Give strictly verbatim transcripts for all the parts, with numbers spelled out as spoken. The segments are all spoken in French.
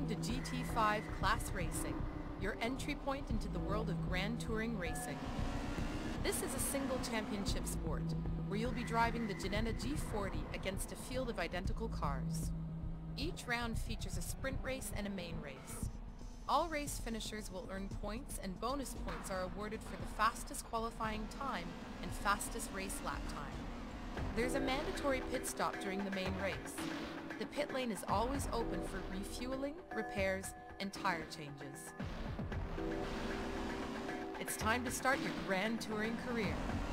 Welcome to G T five Class Racing, your entry point into the world of Grand Touring racing. This is a single championship sport, where you'll be driving the Ginetta G forty against a field of identical cars. Each round features a sprint race and a main race. All race finishers will earn points, and bonus points are awarded for the fastest qualifying time and fastest race lap time. There's a mandatory pit stop during the main race. The pit lane is always open for refueling, repairs, and tire changes. It's time to start your Grand Touring career.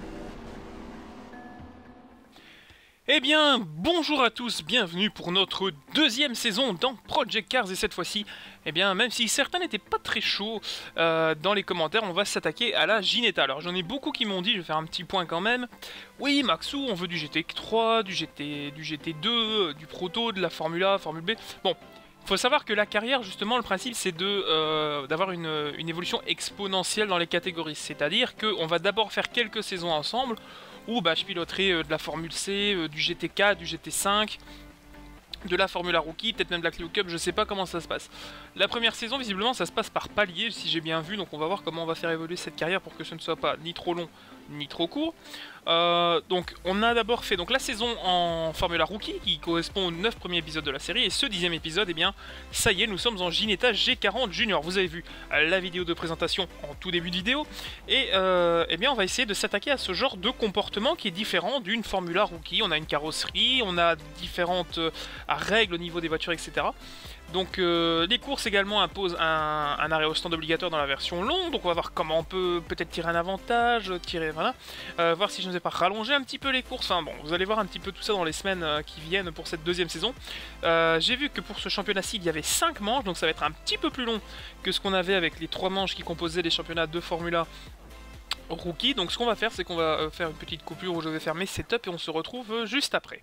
Eh bien, bonjour à tous, bienvenue pour notre deuxième saison dans Project Cars, et cette fois-ci, eh bien, même si certains n'étaient pas très chauds euh, dans les commentaires, on va s'attaquer à la Ginetta. Alors j'en ai beaucoup qui m'ont dit, je vais faire un petit point quand même, oui Maxou, on veut du G T trois, du G T, du G T deux, du Proto, de la Formule A, Formule B, bon... Il faut savoir que la carrière, justement, le principe, c'est de euh, d'avoir une, une évolution exponentielle dans les catégories. C'est-à-dire qu'on va d'abord faire quelques saisons ensemble, où bah, je piloterai euh, de la Formule C, euh, du G T quatre, du G T cinq, de la Formula Rookie, peut-être même de la Clio Cup, je sais pas comment ça se passe. La première saison, visiblement, ça se passe par palier, si j'ai bien vu, donc on va voir comment on va faire évoluer cette carrière pour que ce ne soit pas ni trop long, ni trop court. Euh, donc on a d'abord fait donc la saison en Formula Rookie qui correspond aux neuf premiers épisodes de la série, et ce dixième épisode, eh bien ça y est, nous sommes en Ginetta G quarante Junior. Vous avez vu la vidéo de présentation en tout début de vidéo, et euh, eh bien on va essayer de s'attaquer à ce genre de comportement qui est différent d'une Formula Rookie. On a une carrosserie, on a différentes euh, règles au niveau des voitures, et cetera. Donc euh, les courses également imposent un, un arrêt au stand obligatoire dans la version longue, donc on va voir comment on peut peut-être tirer un avantage, tirer, voilà, euh, voir si je ne vais pas rallonger un petit peu les courses, enfin bon, vous allez voir un petit peu tout ça dans les semaines euh, qui viennent pour cette deuxième saison. Euh, J'ai vu que pour ce championnat-ci, il y avait cinq manches, donc ça va être un petit peu plus long que ce qu'on avait avec les trois manches qui composaient les championnats de Formula Rookie. Donc ce qu'on va faire, c'est qu'on va euh, faire une petite coupure où je vais faire mes setups, et on se retrouve euh, juste après.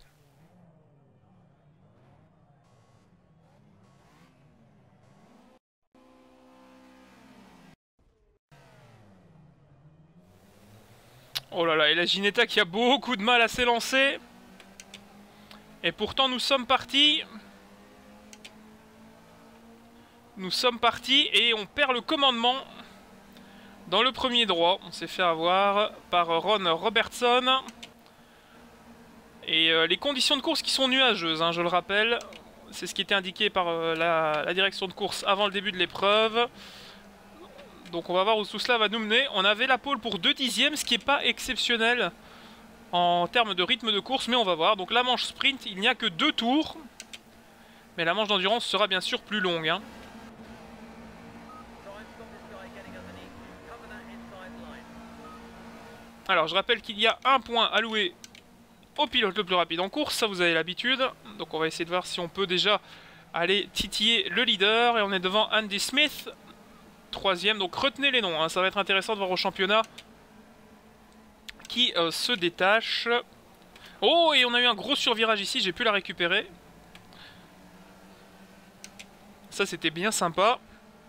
Oh là là, et la Ginetta qui a beaucoup de mal à s'élancer. Et pourtant nous sommes partis. Nous sommes partis et on perd le commandement dans le premier droit. On s'est fait avoir par Ron Robertson. Et euh, les conditions de course qui sont nuageuses, hein, je le rappelle. C'est ce qui était indiqué par euh, la, la direction de course avant le début de l'épreuve. Donc on va voir où tout cela va nous mener. On avait la pole pour deux dixièmes, ce qui n'est pas exceptionnel en termes de rythme de course, mais on va voir. Donc la manche sprint, il n'y a que deux tours. Mais la manche d'endurance sera bien sûr plus longue, hein. Alors je rappelle qu'il y a un point alloué au pilote le plus rapide en course, ça vous avez l'habitude. Donc on va essayer de voir si on peut déjà aller titiller le leader. Et on est devant Andy Smith, troisième, donc retenez les noms, hein, ça va être intéressant de voir au championnat qui euh, se détache. Oh, et on a eu un gros survirage ici, j'ai pu la récupérer. Ça c'était bien sympa.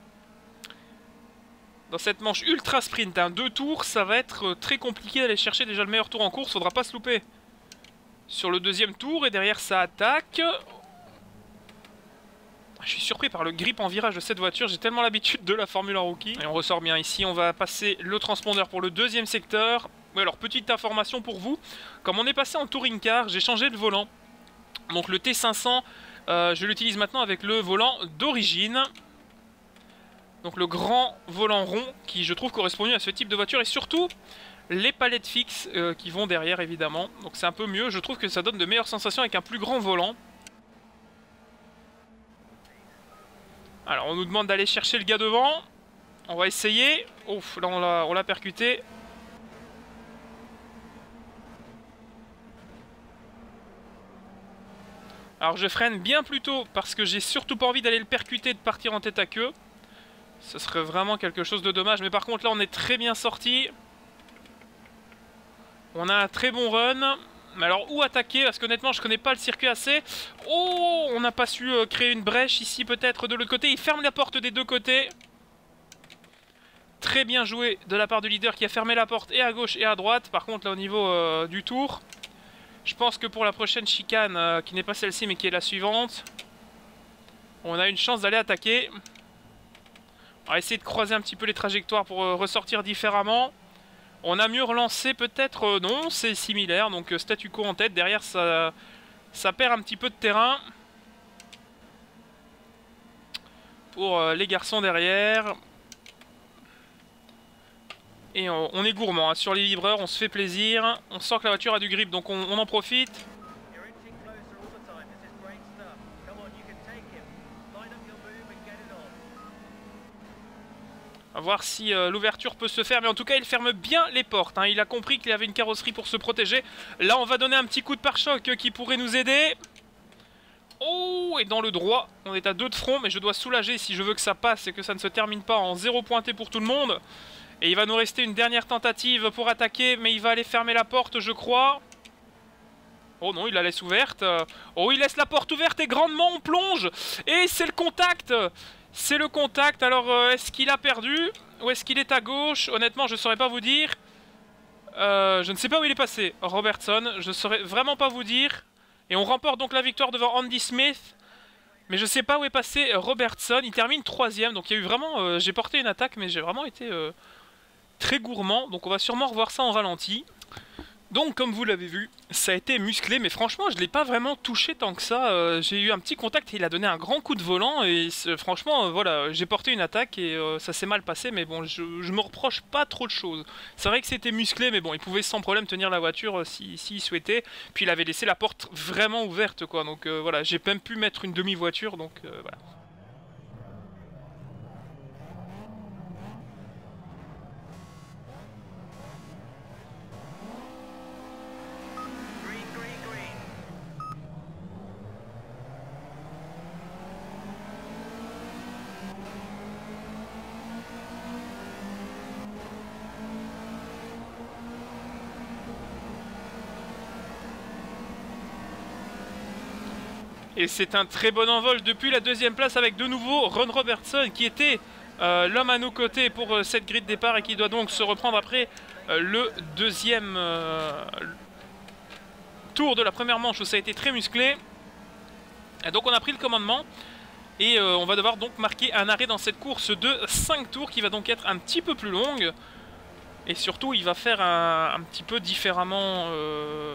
Dans cette manche ultra sprint, hein, deux tours, ça va être très compliqué d'aller chercher déjà le meilleur tour en course, faudra pas se louper sur le deuxième tour, et derrière ça attaque. Je suis surpris par le grip en virage de cette voiture, j'ai tellement l'habitude de la Formula Rookie. Et on ressort bien ici, on va passer le transpondeur pour le deuxième secteur. Oui, alors petite information pour vous, comme on est passé en touring car, j'ai changé de volant. Donc le T cinq cents, euh, je l'utilise maintenant avec le volant d'origine. Donc le grand volant rond qui je trouve correspond mieux à ce type de voiture, et surtout les palettes fixes euh, qui vont derrière évidemment. Donc c'est un peu mieux, je trouve que ça donne de meilleures sensations avec un plus grand volant. Alors on nous demande d'aller chercher le gars devant. On va essayer. Ouf, là on l'a percuté. Alors je freine bien plus tôt parce que j'ai surtout pas envie d'aller le percuter et de partir en tête à queue. Ce serait vraiment quelque chose de dommage. Mais par contre là on est très bien sorti. On a un très bon run. Mais alors où attaquer? Parce qu'honnêtement je connais pas le circuit assez. Oh, on n'a pas su euh, créer une brèche ici peut-être de l'autre côté. Il ferme la porte des deux côtés. Très bien joué de la part du leader qui a fermé la porte et à gauche et à droite. Par contre là au niveau euh, du tour, je pense que pour la prochaine chicane, euh, qui n'est pas celle-ci mais qui est la suivante, On a une chance d'aller attaquer. On va essayer de croiser un petit peu les trajectoires pour euh, ressortir différemment. On a mieux relancé peut-être, euh, non, c'est similaire, donc euh, statu quo en tête. Derrière, ça, ça perd un petit peu de terrain. Pour euh, les garçons derrière. Et on, on est gourmand, hein. Sur les vibreurs, on se fait plaisir. On sent que la voiture a du grip, donc on, on en profite. On va voir si euh, l'ouverture peut se faire, mais en tout cas il ferme bien les portes, hein. Il a compris qu'il y avait une carrosserie pour se protéger. Là on va donner un petit coup de pare-choc euh, qui pourrait nous aider. Oh, et dans le droit, on est à deux de front, mais je dois soulager si je veux que ça passe et que ça ne se termine pas en zéro pointé pour tout le monde. Et il va nous rester une dernière tentative pour attaquer, mais il va aller fermer la porte, je crois. Oh non, il la laisse ouverte. Oh, il laisse la porte ouverte et grandement on plonge. Et c'est le contact. C'est le contact. Alors, euh, est-ce qu'il a perdu? Ou est-ce qu'il est à gauche? Honnêtement, je ne saurais pas vous dire. Euh, je ne sais pas où il est passé, Robertson. Je ne saurais vraiment pas vous dire. Et on remporte donc la victoire devant Andy Smith. Mais je ne sais pas où est passé Robertson. Il termine troisième. Donc il y a eu vraiment... Euh, j'ai porté une attaque, mais j'ai vraiment été euh, très gourmand. Donc on va sûrement revoir ça en ralenti. Donc comme vous l'avez vu, ça a été musclé, mais franchement je ne l'ai pas vraiment touché tant que ça. Euh, j'ai eu un petit contact et il a donné un grand coup de volant et franchement euh, voilà, j'ai porté une attaque et euh, ça s'est mal passé, mais bon, je, je me reproche pas trop de choses. C'est vrai que c'était musclé, mais bon, il pouvait sans problème tenir la voiture euh, s'il si, si souhaitait. Puis il avait laissé la porte vraiment ouverte quoi, donc euh, voilà, j'ai même pu mettre une demi-voiture, donc euh, voilà. Et c'est un très bon envol depuis la deuxième place avec de nouveau Ron Robertson qui était euh, l'homme à nos côtés pour euh, cette grille de départ et qui doit donc se reprendre après euh, le deuxième euh, tour de la première manche où ça a été très musclé. Et donc on a pris le commandement et euh, on va devoir donc marquer un arrêt dans cette course de cinq tours qui va donc être un petit peu plus longue. Et surtout il va faire un, un petit peu différemment... Euh,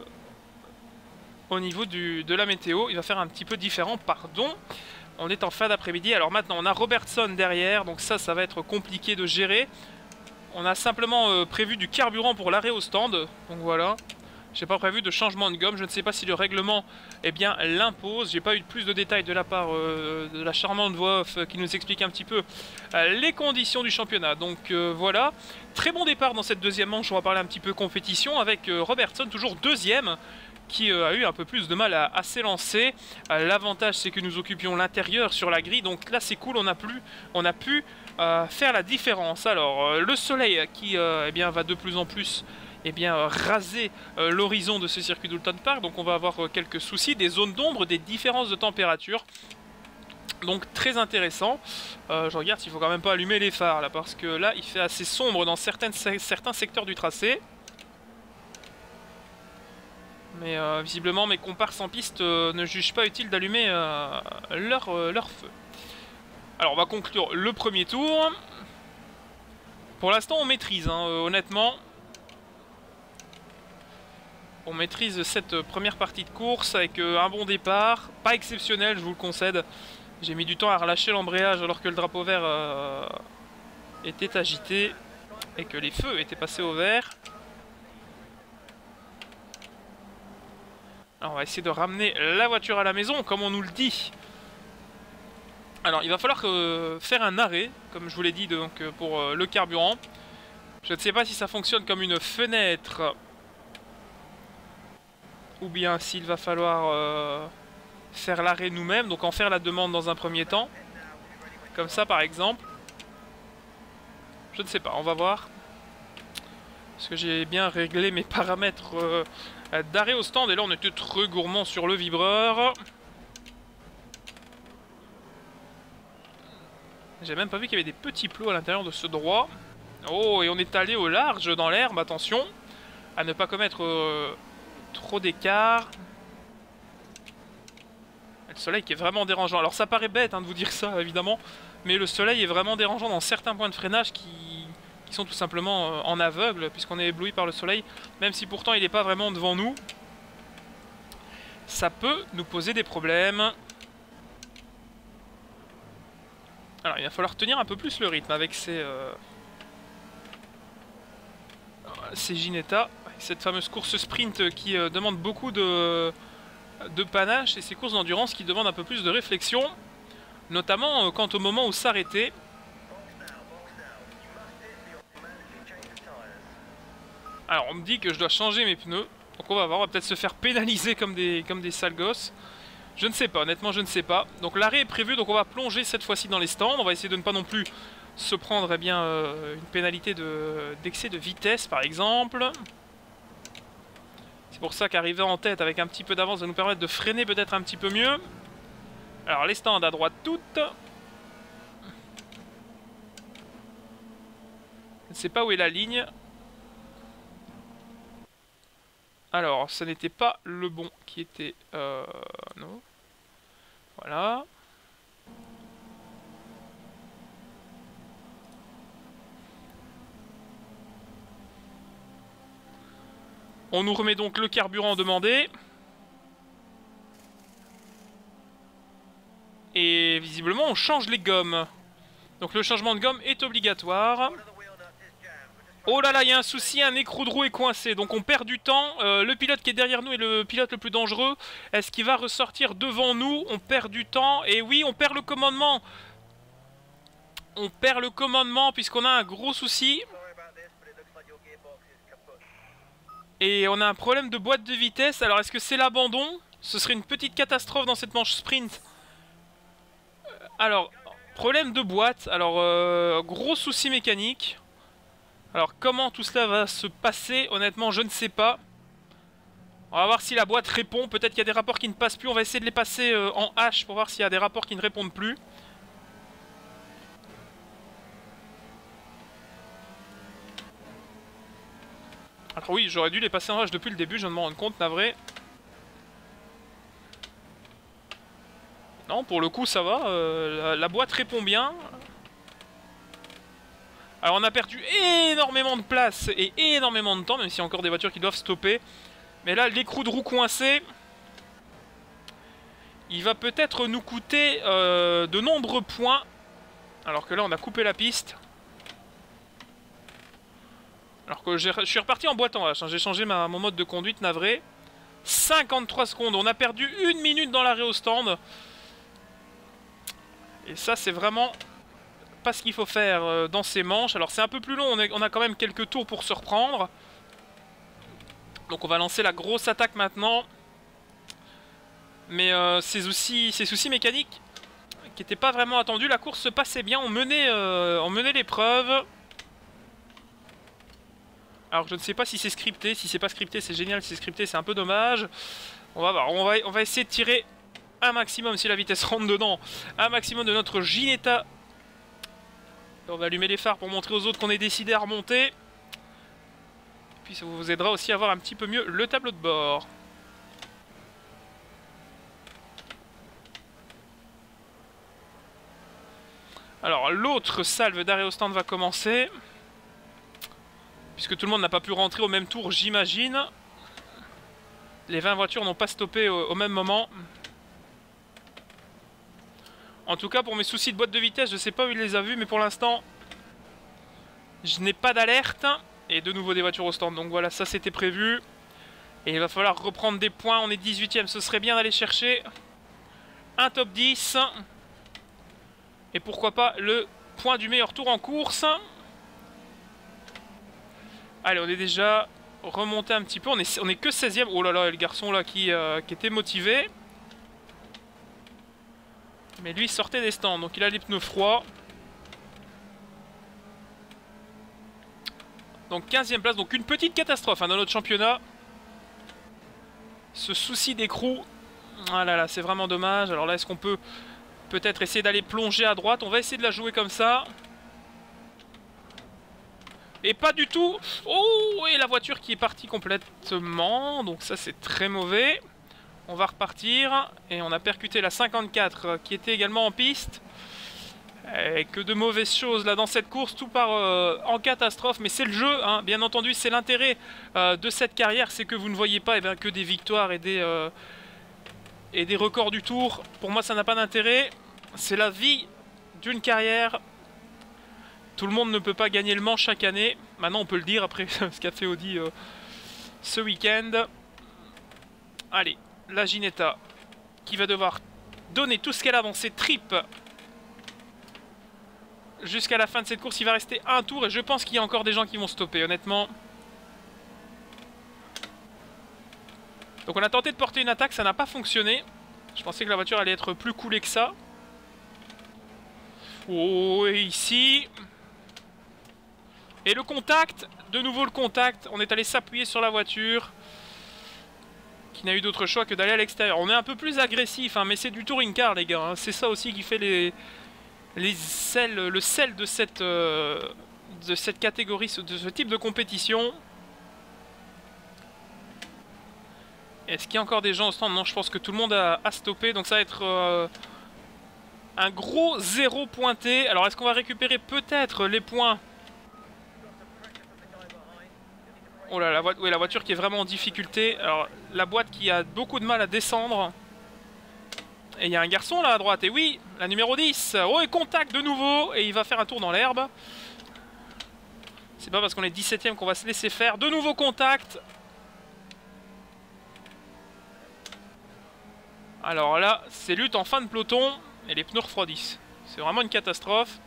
au niveau du, de la météo, il va faire un petit peu différent, pardon. On est en fin d'après-midi, alors maintenant on a Robertson derrière, donc ça, ça va être compliqué de gérer. On a simplement euh, prévu du carburant pour l'arrêt au stand, donc voilà. J'ai pas prévu de changement de gomme, je ne sais pas si le règlement eh bien l'impose. J'ai pas eu plus de détails de la part euh, de la charmante voix off qui nous explique un petit peu euh, les conditions du championnat. Donc euh, voilà, très bon départ dans cette deuxième manche, on va parler un petit peu compétition avec euh, Robertson toujours deuxième, qui euh, a eu un peu plus de mal à, à s'élancer. Euh, L'avantage c'est que nous occupions l'intérieur sur la grille, donc là c'est cool, on a, plus, on a pu euh, faire la différence. Alors euh, le soleil qui euh, eh bien, va de plus en plus eh bien, euh, raser euh, l'horizon de ce circuit d'Oulton Park, donc on va avoir euh, quelques soucis, des zones d'ombre, des différences de température. Donc très intéressant. Euh, je regarde s'il faut quand même pas allumer les phares là, parce que là il fait assez sombre dans certaines, certains secteurs du tracé. Mais euh, visiblement mes comparses en piste euh, ne jugent pas utile d'allumer euh, leur, euh, leur feu. Alors on va conclure le premier tour. Pour l'instant on maîtrise, hein, euh, honnêtement. On maîtrise cette première partie de course avec euh, un bon départ. Pas exceptionnel, je vous le concède. J'ai mis du temps à relâcher l'embrayage alors que le drapeau vert euh, était agité. Et que les feux étaient passés au vert. Alors on va essayer de ramener la voiture à la maison, comme on nous le dit. Alors il va falloir euh, faire un arrêt, comme je vous l'ai dit, donc, pour euh, le carburant. Je ne sais pas si ça fonctionne comme une fenêtre, ou bien s'il va falloir euh, faire l'arrêt nous-mêmes, donc en faire la demande dans un premier temps. Comme ça par exemple. Je ne sais pas, on va voir. Parce que j'ai bien réglé mes paramètres... Euh, d'arrêt au stand et là on était très gourmand sur le vibreur. J'ai même pas vu qu'il y avait des petits plots à l'intérieur de ce droit. Oh, et on est allé au large dans l'herbe, attention à ne pas commettre euh, trop d'écart. Le soleil qui est vraiment dérangeant. Alors ça paraît bête hein, de vous dire ça évidemment, mais le soleil est vraiment dérangeant dans certains points de freinage qui, qui sont tout simplement euh, en aveugle, puisqu'on est ébloui par le soleil, même si pourtant il n'est pas vraiment devant nous. Ça peut nous poser des problèmes. Alors il va falloir tenir un peu plus le rythme avec ces, euh, ces Ginetta, cette fameuse course sprint qui euh, demande beaucoup de... de panache et ces courses d'endurance qui demandent un peu plus de réflexion, notamment euh, quant au moment où s'arrêter. Alors on me dit que je dois changer mes pneus, donc on va voir, on va peut-être se faire pénaliser comme des, comme des sales gosses. Je ne sais pas, honnêtement je ne sais pas. Donc l'arrêt est prévu, donc on va plonger cette fois-ci dans les stands, on va essayer de ne pas non plus se prendre eh bien, euh, une pénalité d'excès de, de vitesse par exemple. C'est pour ça qu'arriver en tête avec un petit peu d'avance va nous permettre de freiner peut-être un petit peu mieux. Alors les stands à droite toutes. Je ne sais pas où est la ligne. Alors ce n'était pas le bon qui était... Euh, non. Voilà. On nous remet donc le carburant demandé. Et visiblement on change les gommes. Donc le changement de gomme est obligatoire. Oh là là, il y a un souci, un écrou de roue est coincé. Donc on perd du temps. Euh, le pilote qui est derrière nous est le pilote le plus dangereux. Est-ce qu'il va ressortir devant nous? On perd du temps. Et oui, on perd le commandement. On perd le commandement puisqu'on a un gros souci. Et on a un problème de boîte de vitesse. Alors est-ce que c'est l'abandon? Ce serait une petite catastrophe dans cette manche sprint. Alors, problème de boîte. Alors, euh, gros souci mécanique. Alors comment tout cela va se passer? Honnêtement je ne sais pas. On va voir si la boîte répond. Peut-être qu'il y a des rapports qui ne passent plus. On va essayer de les passer euh, en H pour voir s'il y a des rapports qui ne répondent plus. Alors oui, j'aurais dû les passer en H depuis le début, je viens de m'en rendre compte, navré. Non, pour le coup ça va, euh, la, la boîte répond bien. Alors on a perdu énormément de place et énormément de temps, même s'il y a encore des voitures qui doivent stopper. Mais là, l'écrou de roue coincé, il va peut-être nous coûter euh, de nombreux points. Alors que là, on a coupé la piste. Alors que je suis reparti en boîte en H, hein. J'ai changé ma, mon mode de conduite, navré. cinquante-trois secondes, on a perdu une minute dans l'arrêt au stand. Et ça, c'est vraiment... pas ce qu'il faut faire dans ces manches. Alors c'est un peu plus long, on, est, on a quand même quelques tours pour se reprendre. Donc on va lancer la grosse attaque maintenant. Mais euh, ces, soucis, ces soucis mécaniques qui n'étaient pas vraiment attendus, la course se passait bien, on menait, euh, on menait l'épreuve. Alors je ne sais pas si c'est scripté, si c'est pas scripté c'est génial, si c'est scripté c'est un peu dommage. On va voir, on va, on va essayer de tirer un maximum, si la vitesse rentre dedans, un maximum de notre Ginetta. On va allumer les phares pour montrer aux autres qu'on est décidé à remonter. Et puis ça vous aidera aussi à voir un petit peu mieux le tableau de bord. Alors l'autre salve d'arrêt au stand va commencer. Puisque tout le monde n'a pas pu rentrer au même tour, j'imagine. Les vingt voitures n'ont pas stoppé au, au même moment. En tout cas, pour mes soucis de boîte de vitesse, je ne sais pas où il les a vus, mais pour l'instant, je n'ai pas d'alerte. Et de nouveau des voitures au stand, donc voilà, ça c'était prévu. Et il va falloir reprendre des points, on est dix-huitième, ce serait bien d'aller chercher un top dix. Et pourquoi pas le point du meilleur tour en course. Allez, on est déjà remonté un petit peu, on est, on est que seizième. Oh là là, le garçon là qui, euh, qui était motivé. Mais lui sortait des stands, donc il a les pneus froids. Donc quinzième place, donc une petite catastrophe hein, dans notre championnat. Ce souci d'écrou. Ah là là, c'est vraiment dommage. Alors là, est-ce qu'on peut peut-être essayer d'aller plonger à droite? On va essayer de la jouer comme ça. Et pas du tout. Oh, et la voiture qui est partie complètement. Donc ça, c'est très mauvais. On va repartir. Et on a percuté la cinquante-quatre euh, qui était également en piste. Et que de mauvaises choses là dans cette course, tout part euh, en catastrophe. Mais c'est le jeu, hein. Bien entendu, c'est l'intérêt euh, de cette carrière. C'est que vous ne voyez pas eh bien, que des victoires et des, euh, et des records du tour. Pour moi, ça n'a pas d'intérêt. C'est la vie d'une carrière. Tout le monde ne peut pas gagner le Mans chaque année. Maintenant, on peut le dire après ce qu'a fait Audi euh, ce week-end. Allez, la Ginetta qui va devoir donner tout ce qu'elle a dans ses tripes jusqu'à la fin de cette course. Il va rester un tour et je pense qu'il y a encore des gens qui vont stopper, honnêtement. Donc on a tenté de porter une attaque, ça n'a pas fonctionné. Je pensais que la voiture allait être plus coulée que ça. Oh, et ici... Et le contact, de nouveau le contact, on est allé s'appuyer sur la voiture qui n'a eu d'autre choix que d'aller à l'extérieur. On est un peu plus agressif, hein, mais c'est du touring car les gars, hein. C'est ça aussi qui fait les, les sels, le sel de cette, euh, de cette catégorie, de ce type de compétition. Est-ce qu'il y a encore des gens au stand? Non, je pense que tout le monde a, a stoppé, donc ça va être euh, un gros zéro pointé. Alors est-ce qu'on va récupérer peut-être les points? Oh là, la, vo oui, la voiture qui est vraiment en difficulté. Alors, la boîte qui a beaucoup de mal à descendre. Et il y a un garçon là à droite. Et oui, la numéro dix. Oh, et contact de nouveau. Et il va faire un tour dans l'herbe. C'est pas parce qu'on est dix-septième qu'on va se laisser faire. De nouveau contact. Alors là, c'est lutte en fin de peloton. Et les pneus refroidissent. C'est vraiment une catastrophe.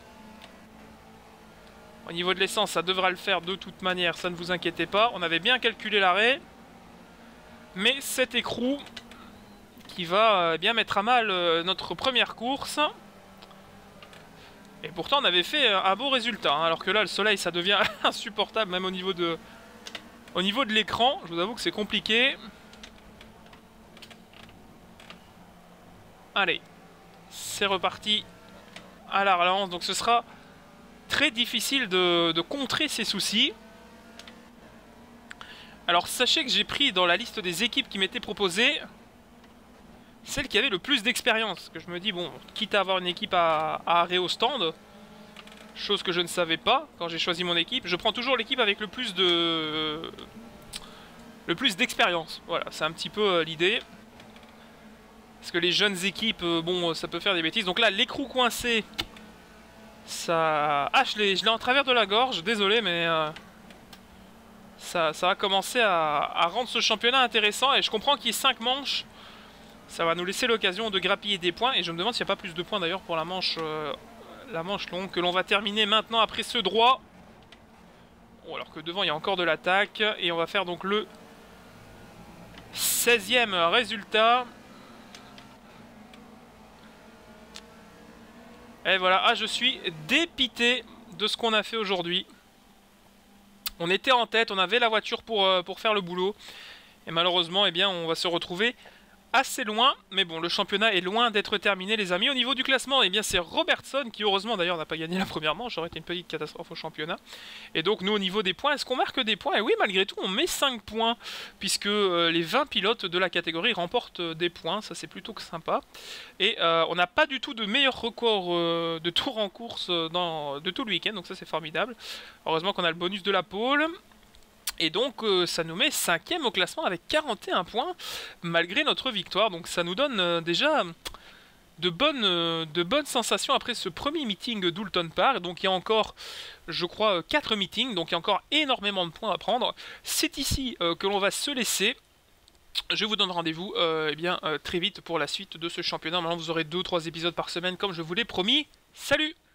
Au niveau de l'essence, ça devra le faire de toute manière, ça ne vous inquiétez pas. On avait bien calculé l'arrêt. Mais cet écrou qui va euh, bien mettre à mal euh, notre première course. Et pourtant, on avait fait euh, un beau résultat. Hein, alors que là, le soleil, ça devient insupportable, même au niveau de, au niveau de l'écran. Je vous avoue que c'est compliqué. Allez, c'est reparti à la relance. Donc ce sera... très difficile de, de contrer ces soucis. Alors sachez que j'ai pris dans la liste des équipes qui m'étaient proposées celle qui avait le plus d'expérience. Que je me dis, bon, quitte à avoir une équipe à, à arrêt au stand, chose que je ne savais pas quand j'ai choisi mon équipe, je prends toujours l'équipe avec le plus de le plus d'expérience. Voilà, c'est un petit peu euh, l'idée. Parce que les jeunes équipes, euh, bon, ça peut faire des bêtises. Donc là, l'écrou coincé, ça... Ah, je l'ai en travers de la gorge, désolé, mais... Euh, ça, ça va commencer à, à rendre ce championnat intéressant. Et je comprends qu'il y ait cinq manches. Ça va nous laisser l'occasion de grappiller des points. Et je me demande s'il n'y a pas plus de points d'ailleurs pour la manche, euh, la manche longue que l'on va terminer maintenant après ce droit. Bon, alors que devant, il y a encore de l'attaque. Et on va faire donc le seizième résultat. Et voilà, ah, je suis dépité de ce qu'on a fait aujourd'hui. On était en tête, on avait la voiture pour, euh, pour faire le boulot. Et malheureusement, eh bien, on va se retrouver assez loin. Mais bon, le championnat est loin d'être terminé, les amis. Au niveau du classement, eh bien, c'est Robertson qui, heureusement, d'ailleurs, n'a pas gagné la première manche. Ça aurait été une petite catastrophe au championnat. Et donc, nous, au niveau des points, est-ce qu'on marque des points? Et oui, malgré tout, on met cinq points. Puisque euh, les vingt pilotes de la catégorie remportent euh, des points. Ça, c'est plutôt que sympa. Et euh, on n'a pas du tout de meilleur record euh, de tour en course euh, dans, de tout le week-end. Donc ça, c'est formidable. Heureusement qu'on a le bonus de la pole. Et donc euh, ça nous met cinquième au classement avec quarante et un points malgré notre victoire. Donc ça nous donne euh, déjà de bonnes, euh, de bonnes sensations après ce premier meeting d'Oulton Park. Donc il y a encore, je crois, quatre meetings. Donc il y a encore énormément de points à prendre. C'est ici euh, que l'on va se laisser. Je vous donne rendez-vous euh, eh bien, euh, très vite pour la suite de ce championnat. Maintenant vous aurez deux ou trois épisodes par semaine comme je vous l'ai promis. Salut!